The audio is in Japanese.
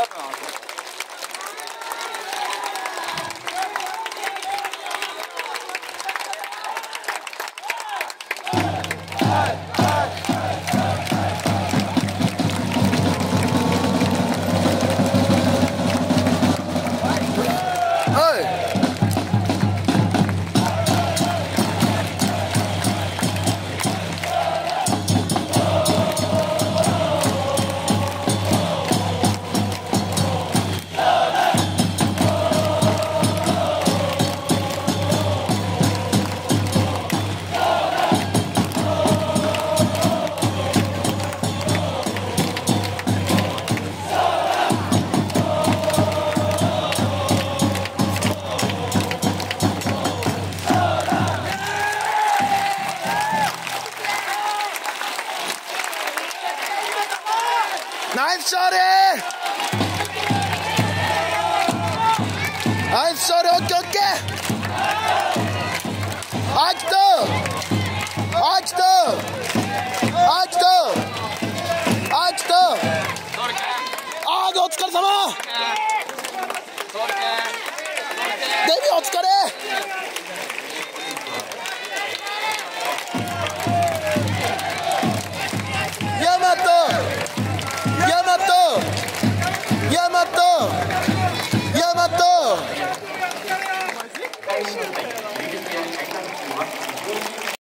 ナイス勝利。ナイス勝利。オッケーオッケー。アキトアキトアキトアキト、お疲れ様。デビお疲れ。ヤマトヤマトヤマトヤマト。